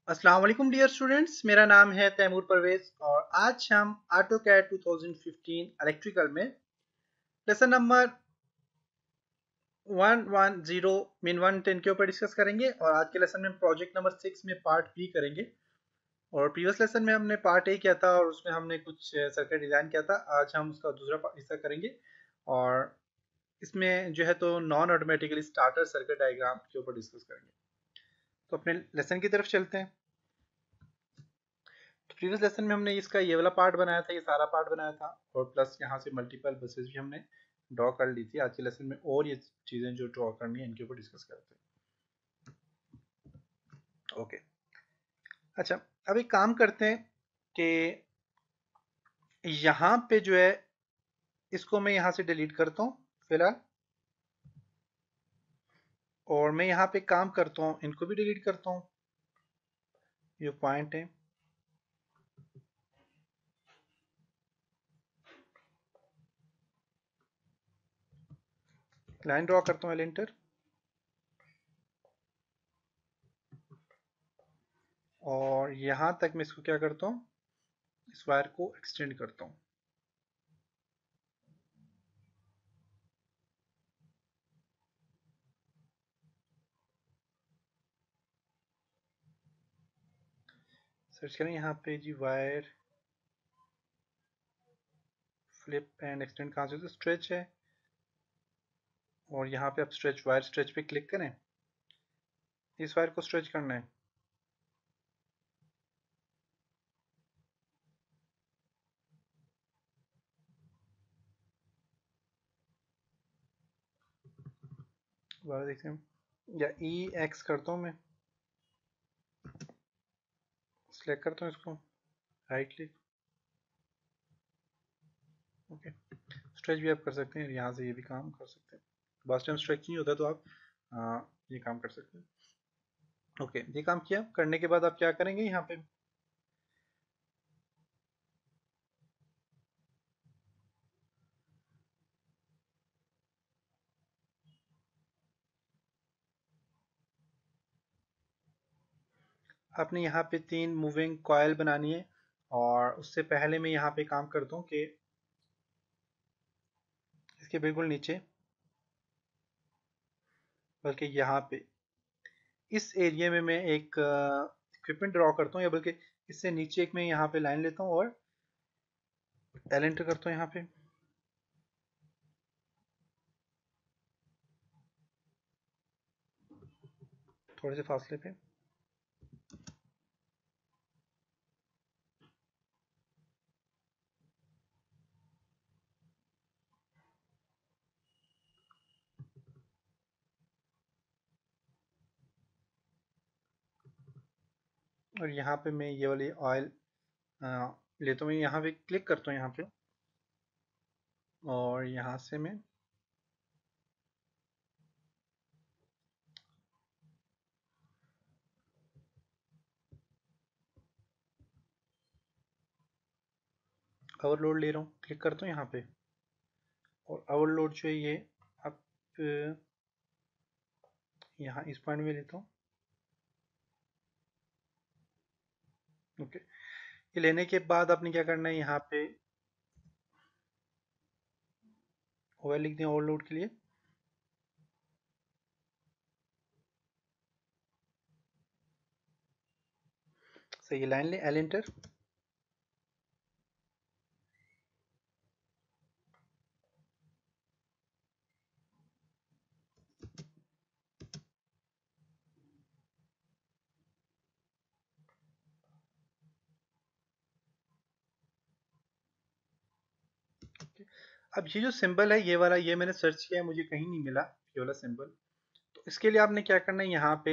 अस्सलाम वालेकुम dear students, मेरा नाम है तैमूर परवेज और आज हम ऑटोकैड 2015 इलेक्ट्रिकल में लेसन नंबर 110 मीन 110 के ऊपर डिस्कस करेंगे। और आज के लेसन में प्रोजेक्ट नंबर 6 में पार्ट बी करेंगे। और प्रीवियस लेसन में हमने पार्ट ए किया था और उसमें हमने कुछ सर्किट डिज़ाइन किया था। आज हम उसका दूसरा हिस्सा करेंगे और इसमें जो है तो non automatically starter circuit diagram के ऊपर डिस्कस करेंगे। तो अपने लेसन की तरफ चलते हैं। तो प्रीवियस लेसन में हमने इसका ये वाला पार्ट बनाया था, ये सारा पार्ट बनाया था और प्लस यहाँ से मल्टीपल बसेस भी हमने ड्रॉ कर ली थी। आज के लेसन में और ये चीज़ें जो ड्रॉ करनी है इनके ऊपर डिस्कस करते हैं। ओके, अच्छा, अब एक काम करते हैं कि यहाँ पे जो है इसको मैं यहाँ से डिलीट करता हूँ फिलहाल, और मैं यहाँ पे काम करता हूँ, इनको भी डिलीट करता हूँ। ये पॉइंट है, लाइन ड्रॉ करता हूँ एलिंटर, और यहाँ तक मैं इसको क्या करता हूँ, इस वायर को एक्सटेंड करता हूँ। सर्च करें यहाँ पे जी वायर फ्लिप एंड एक्सटेंड, कहाँ से, तो स्ट्रेच है और यहाँ पे आप स्ट्रेच वायर स्ट्रेच पे क्लिक करें, इस वायर को स्ट्रेच करना है। वायर देखते हैं, या ई एक्स करता हूँ मैं, सिलेक्ट करता हूँ इसको, राइट क्लिक, ओके। स्ट्रेच भी आप कर सकते हैं, यहाँ से ये भी काम कर सकते हैं। बस टाइम स्ट्रेच नहीं होता तो आप ये काम कर सकते हैं। ओके, ये काम किया, करने के बाद आप क्या करेंगे, यहाँ पे आपने यहाँ पे 3 मूविंग कॉयल बनानी है। और उससे पहले मैं यहाँ पे काम करता हूँ कि इसके बिल्कुल नीचे, बल्कि यहाँ पे इस एरिया में मैं एक इक्विपमेंट ड्रॉ करता हूँ, या बल्कि इससे नीचे एक मैं यहाँ पे लाइन लेता हूँ और एल एंटर करता हूँ यहाँ पे। थोड़े से फासले पे, और यहाँ पे मैं ये वाली ऑयल लेता हूँ। मैं यहाँ पे क्लिक करता हूँ यहाँ पे, और यहाँ से मैं ओवरलोड ले रहा हूँ, क्लिक करता हूँ यहाँ पे, और ओवरलोड जो है ये आप यहाँ इस पॉइंट में लेता हूँ। ओके, ये लेने के बाद आपने क्या करना है, यहाँ पे ओवर लिख दें ओवरलोड के लिए। सही, लाइन ले, एल एंटर। अब ये जो सिंबल है ये वाला, ये मैंने सर्च किया, मुझे कहीं नहीं मिला ये वाला सिंबल। तो इसके लिए आपने क्या करना है, यहाँ पे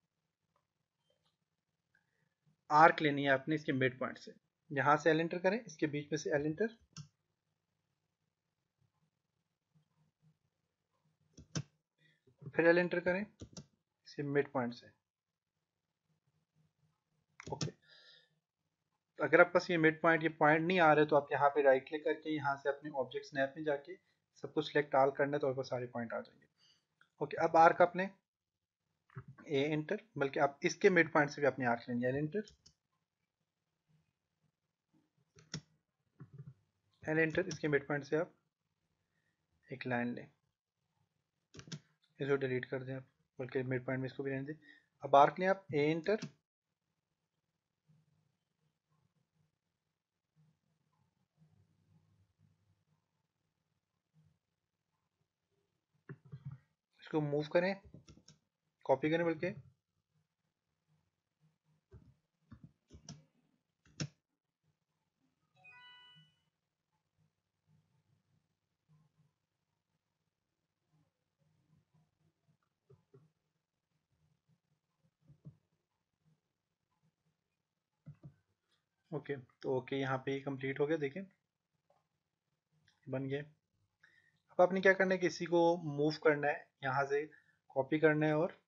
आर्क लेनी है आपने इसके मिड पॉइंट से। यहाँ से एल एंटर करें, इसके बीच में से एल एंटर, फिर एल एंटर करें इसके मिड पॉइंट से। ओके, अगर आपके पास ये मिड पॉइंट, ये पॉइंट नहीं आ रहे तो आप यहाँ पे राइट क्लिक करके यहाँ से अपने ऑब्जेक्ट स्नैप में जाके सब कुछ सिलेक्ट आल करना है, तो आपको सारे पॉइंट आ जाएंगे। ओके, अब आर्क आपने ए एंटर, बल्कि आप इसके मिड पॉइंट से भी अपनी आर्क लेंगे, एल एंटर, एल एंटर, इसके मिड पॉइंट से आप एक लाइन लें, इसको डिलीट कर दें आप, बल्कि मिड पॉइंट में इसको भी रहने दें। अब आर्क लें आप, ए एंटर, इसको मूव करें, कॉपी करें बल्कि, ओके। तो ओके, यहाँ पे ही कंप्लीट हो गया, देखें बन गया। अब आपने क्या करना है, किसी को मूव करना है, यहाँ से कॉपी करना है और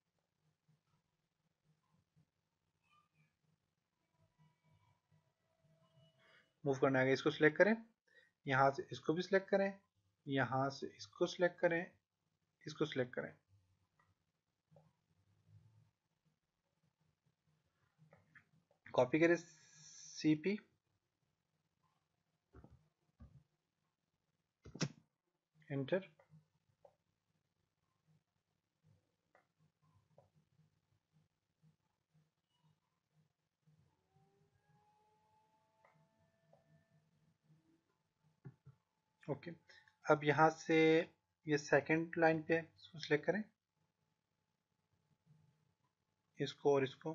मूव करना है। इसको सिलेक्ट करें, यहाँ से इसको भी सिलेक्ट करें, यहाँ से इसको सिलेक्ट करें, इसको सिलेक्ट करें, कॉपी करें, सीपी, एंटर, ओके। अब यहाँ से ये सेकंड लाइन पे इसको सिलेक्ट करें, इसको और इसको,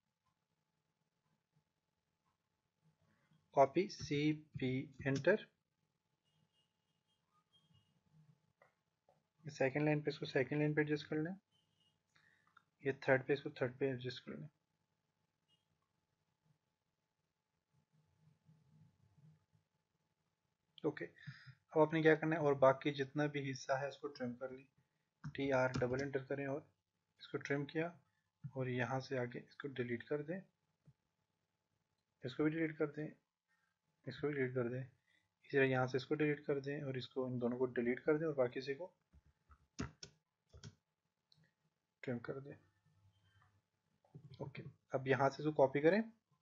copy, C P, enter, second line पे इसको सेकंड लाइन पे एडजस्ट कर लें, ये थर्ड पे इसको थर्ड पे एडजस्ट कर लें, ओके। अब आपने क्या करना है, और बाकी जितना भी हिस्सा है इसको ट्रिम कर ली, टी आर डबल एंटर करें और इसको ट्रिम किया, और यहाँ से आगे इसको डिलीट कर दें, इसको भी डिलीट कर दें, इसको भी डिलीट कर दें, इसी तरह यहाँ से इसको डिलीट कर दें और इसको, इन दोनों को डिलीट कर दें और बाकी से को ट्रिम कर दें, ओके। अब यहाँ से इसको कॉपी करें,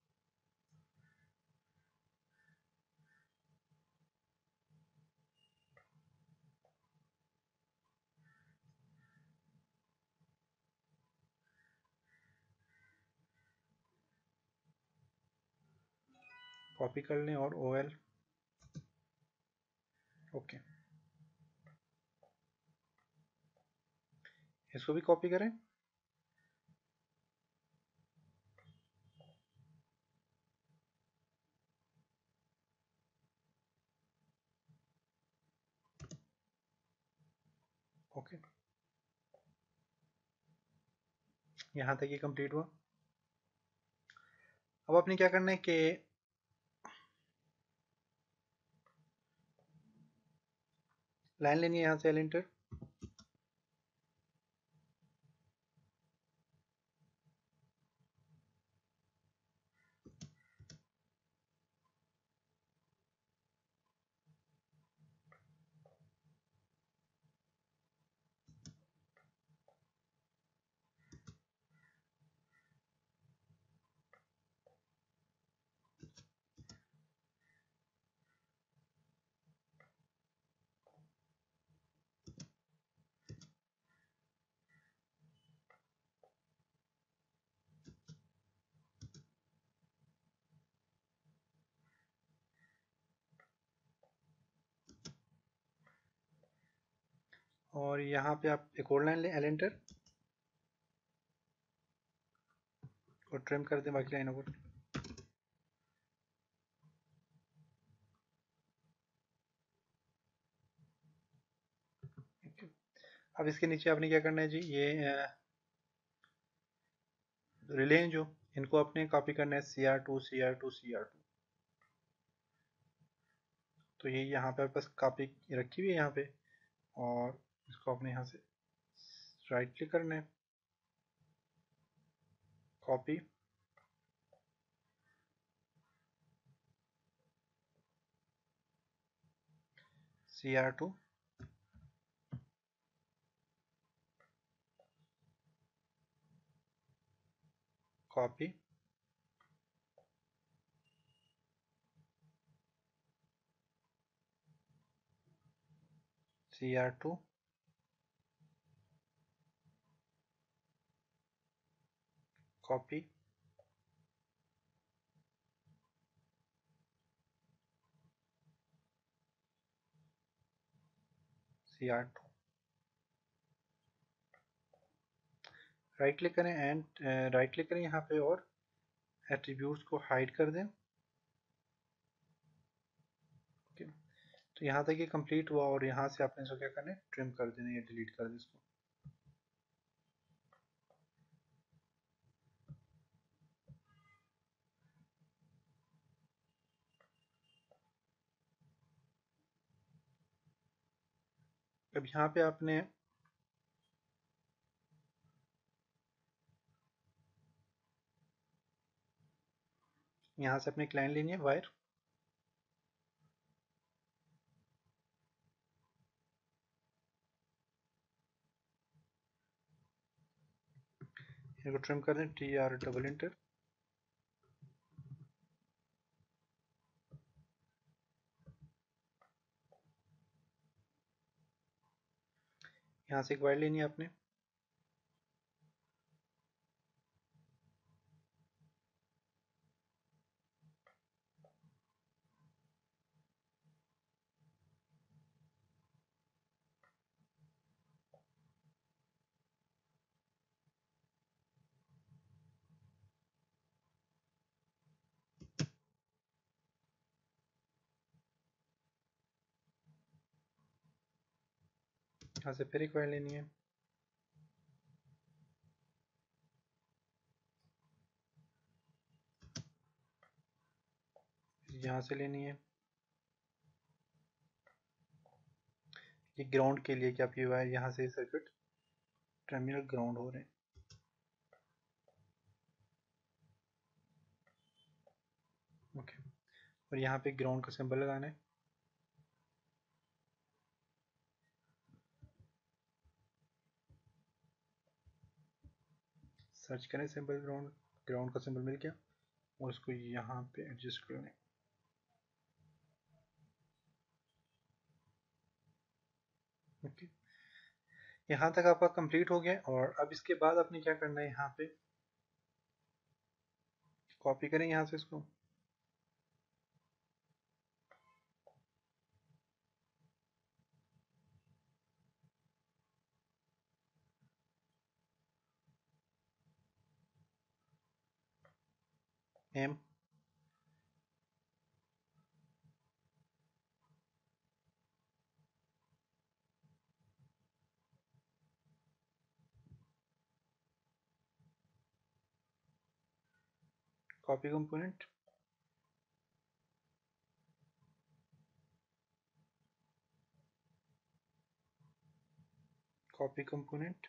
कॉपी कर लें और ओ एल, ओके, इसको भी कॉपी करें, ओके, यहाँ तक ये कंप्लीट हुआ। अब आपने क्या करना है कि लाइन लेनी है, यहाँ से एल एंटर, और यहाँ पे आप एक और लाइन लें, एल एंटर, और ट्रिम कर दें बाकी लाइनों को, अब इसके नीचे आपने क्या करना है जी, ये रिले हैं जो, इनको आपने कॉपी करना है, C R two, C R two, C R two, तो ये यहाँ पे बस कॉपी रखी हुई है यहाँ पे, और इसको आपने यहाँ से राइट क्लिक करना है, copy, C R two, copy, CR2, copy, CR2, right click करें एंड राइट क्लिक करें यहाँ पे और एट्रीब्यूट्स को हाइड कर दें। ओके, तो यहाँ तक ये कंप्लीट हुआ और यहाँ से आपने इसको क्या करना है, ट्रिम कर देना या डिलीट कर दें इसको। अब यहाँ पे आपने यहाँ से अपनी क्लाइंट लेनी है वायर, इनको ट्रिम कर दें, TR डबल इंटर, यहाँ से एक वायर लेनी है आपने, यहाँ से फिर एक वायर लेनी है, यहाँ से लेनी है, ये ग्राउंड के लिए कि आप ये वायर यहाँ से सर्किट टर्मिनल ग्राउंड हो रहे हैं। ओके, और यहाँ पे ग्राउंड का सिंबल लगाना है, सर्च करें सिंबल ग्राउंड, ग्राउंड का सिंबल मिल गया और इसको यहाँ पे एडजस्ट कर लें। ओके, यहाँ तक आपका कंप्लीट हो गया और अब इसके बाद आपने क्या करना है, यहाँ पे कॉपी करें यहाँ से इसको, M, copy component, copy component,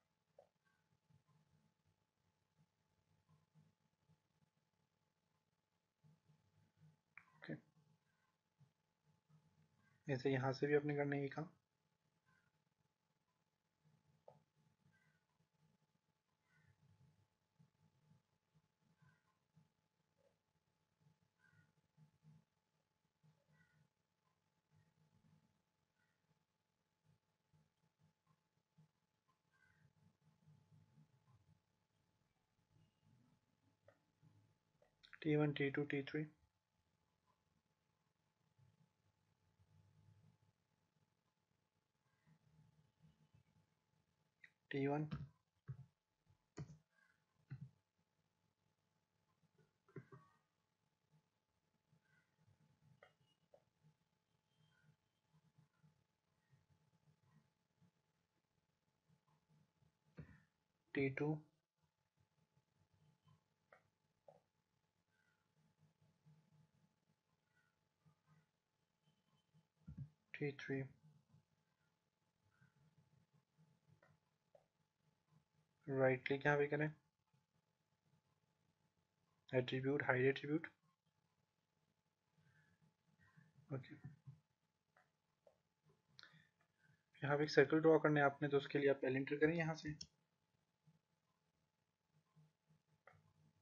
okay, ऐसे यहाँ से भी आपने करना है ये काम। T1, T2, T3, T1, T2, T3, right click यहाँ पे करें, एट्रीब्यूट, हाइड एट्रीब्यूट, ओके, यहाँ पे एक सर्कल ड्रॉ करना है आपने, तो उसके लिए आप पहले एंटर करें यहाँ से,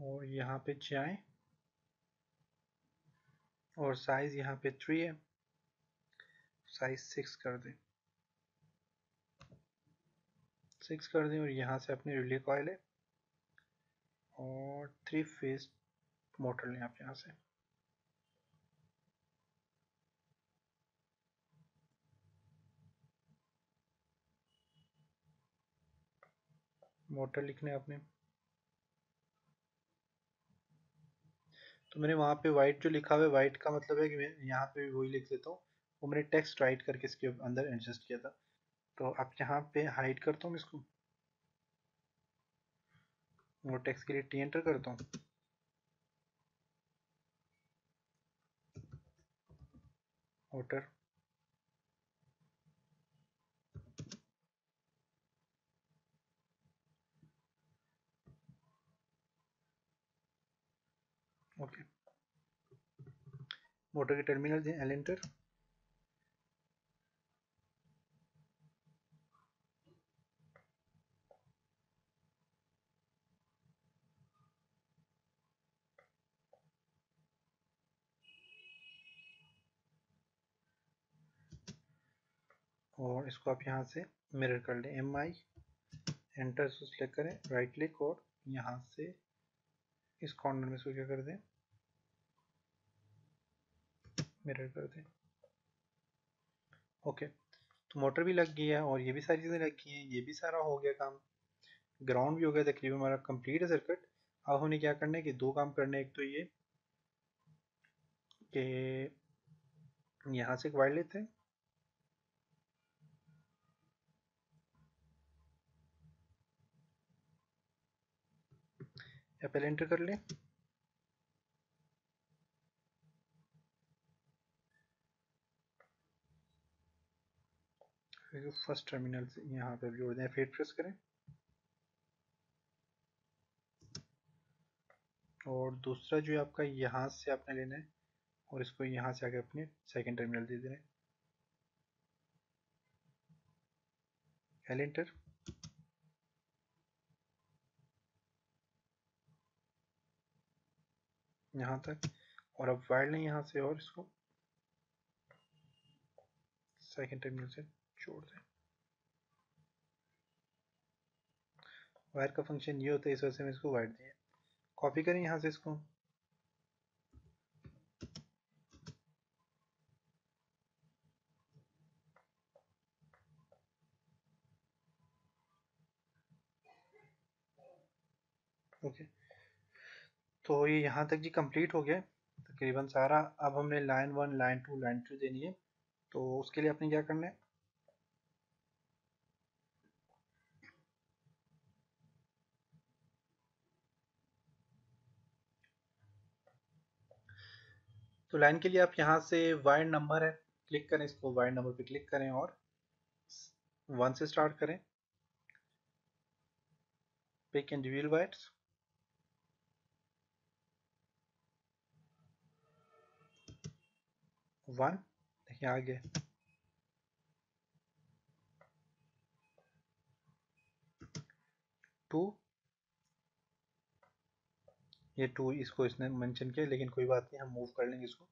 और यहाँ पे जाएं और साइज यहाँ पे 3 है, साइज 6 कर दें, 6 कर दें। और यहाँ से अपनी रिले कॉइल है और 3 फेज मोटर लें आप यहाँ से। मोटर लिखना है आपने। तो मैंने वहाँ पे वाइट जो लिखा हुआ है, वाइट का मतलब है कि मैं यहाँ पे भी वही लिख देता हूँ। वो मैंने टेक्स्ट राइट करके इसके अंदर एडजस्ट किया था। तो अब यहाँ पे हाइड करता हूँ इसको और टेक्स्ट के लिए टी एंटर करता हूँ। मोटर ओके, मोटर के टर्मिनल दें, एल एंटर। और इसको आप यहाँ से मिरर कर लें, एम आई एंटर से सेलेक्ट करें, राइट क्लिक और यहाँ से इस कॉर्नर में इसको क्या कर दें, मिरर कर दें। ओके, तो मोटर भी लग गई है और ये भी सारी चीज़ें लग गई हैं, ये भी सारा हो गया काम। ग्राउंड भी हो गया, तकरीबन हमारा कंप्लीट है सर्किट। अब हमें क्या करना है कि दो काम करने हैं। एक तो ये कि यहाँ से एक वायर लेते हैं, या पहले एंटर कर लें। फिर फर्स्ट टर्मिनल से यहाँ पे जोड़ दें, फिर प्रेस करें। और दूसरा जो है आपका, यहाँ से आपने लेना है और इसको यहाँ से आके अपने सेकंड टर्मिनल दे देना है, एल एंटर। यहाँ तक। और अब वायर लें यहाँ से और इसको सेकंड टर्मिनल से जोड़ दें। वायर का फंक्शन ये होता है, इस वजह से मैं इसको वायर दिया। कॉपी करें यहाँ से इसको, ओके। तो ये यहाँ तक जी कंप्लीट हो गया तकरीबन सारा। अब हमने लाइन 1, लाइन 2, लाइन 3 देनी है। तो उसके लिए आपने क्या करना है, तो लाइन के लिए आप यहाँ से वायर नंबर है, क्लिक करें, इसको वायर नंबर पे क्लिक करें और 1 से स्टार्ट करें। पिक इंडिविजुअल वायर्स, 1 देखिए आगे, 2, ये 2 इसको इसने मेंशन किया लेकिन कोई बात नहीं, हम मूव कर लेंगे इसको।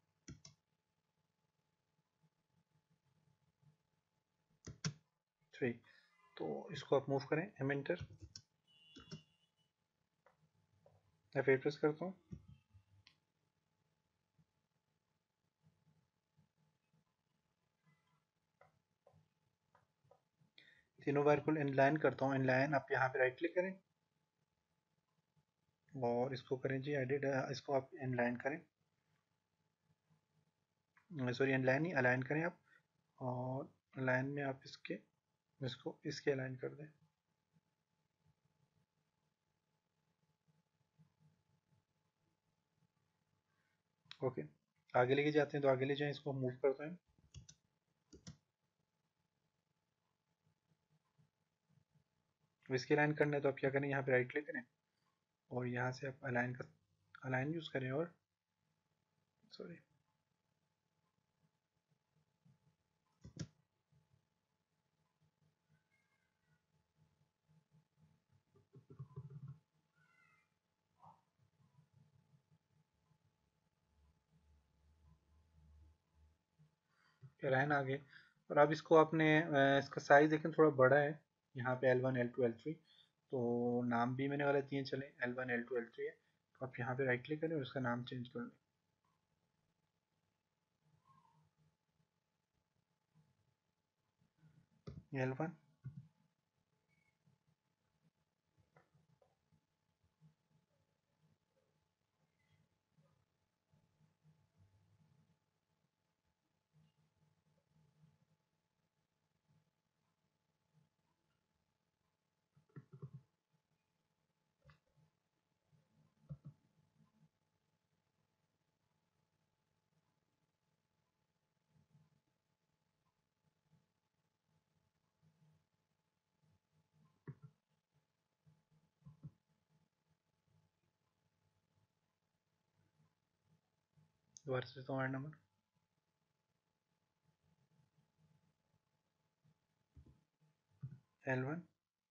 3, तो इसको आप मूव करें, एम एंटर, या फिर प्रेस करता हूँ। तीनों वायर को इनलाइन करता हूँ, इनलाइन। आप यहाँ पे राइट क्लिक करें और इसको करें जी एडिट, इसको आप इनलाइन करें, सॉरी इनलाइन नहीं, अलाइन करें आप। और लाइन में आप इसको इसके अलाइन कर दें। ओके, आगे लेके जाते हैं, तो आगे ले जाएं, इसको मूव करते हैं। अब इसके अलाइन करना है तो आप क्या करें, यहाँ पे राइट क्लिक करें और यहाँ से आप अलाइन यूज़ करें और सॉरी लाइन आ गई। और अब इसको आपने इसका साइज देखें थोड़ा बड़ा है, यहाँ पे L1 L2 L3, तो नाम भी मैंने गलत दिए, चले L1 L2 L3 है, तो आप यहाँ पे राइट क्लिक करें और उसका नाम चेंज कर लें। L1 दोबारा से तो ward number L1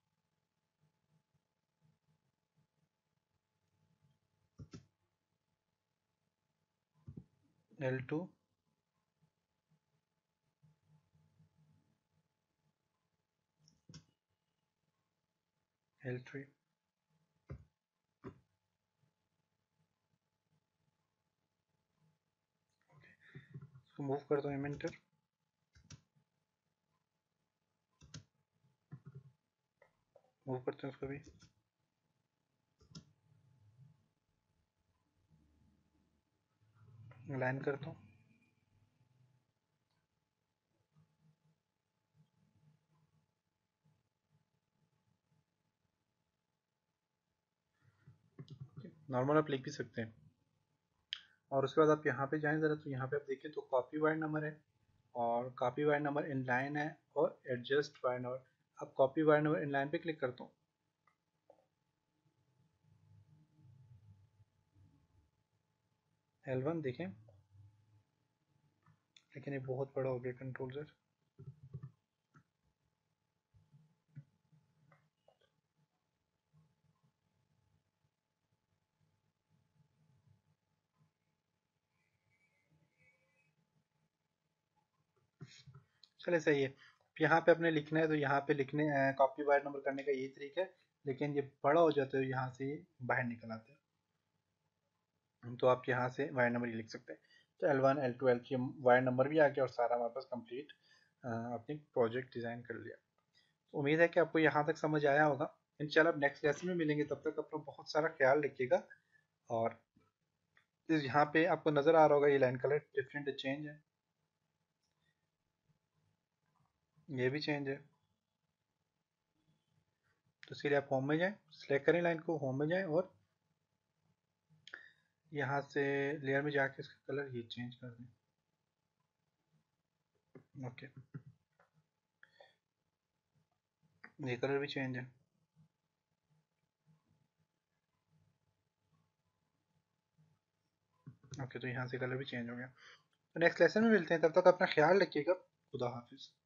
L2 L3। इसको मूव कर दो एमेंटर, मूव करते हैं उसको भी। लाइन करता हूँ, नॉर्मल आप लिख भी सकते हैं। और उसके बाद आप यहाँ पे जाएं ज़रा, तो यहाँ पे आप देखिए तो कॉपी वार्ड नंबर है, और copy wire number in line है, और एडजस्ट वार्ड नंबर। अब copy wire number in line पे क्लिक करता हूँ। L1 देखें, लेकिन ये बहुत बड़ा हो गया कंट्रोल सर। चले सही है। यहाँ पे अपने लिखना है तो यहाँ पे लिखने कॉपी वार्ड नंबर करने का यही तरीका है, लेकिन ये बड़ा हो जाता है यहाँ से बाहर निकल आते हैं, तो आप यहाँ से वार्ड नंबर ही लिख सकते हैं। तो L1 L2 L3 ward number भी आ गया, और सारा हमारे पास कंप्लीट अपनी प्रोजेक्ट डिज़ाइन कर लिया। उम्मीद है कि आपको यहाँ तक समझ आया होगा। इंशाल्लाह अब नेक्स्ट लेसन में मिलेंगे, तब तक अपना बहुत सारा ख्याल रखिएगा। और यहाँ पे आपको नज़र आ रहा होगा ये लाइन कलर डिफरेंट चेंज है, ये भी चेंज है। तो इसके लिए आप होम में जाएं, सिलेक्ट करें लाइन को, होम में जाएं, और यहाँ से लेयर में जाके इसका कलर ये चेंज कर दें। ओके, ये कलर भी चेंज है। ओके, तो यहाँ से कलर भी चेंज हो गया। तो नेक्स्ट लेसन में मिलते हैं, तब तक अपना ख्याल रखिएगा। खुदा हाफिज़।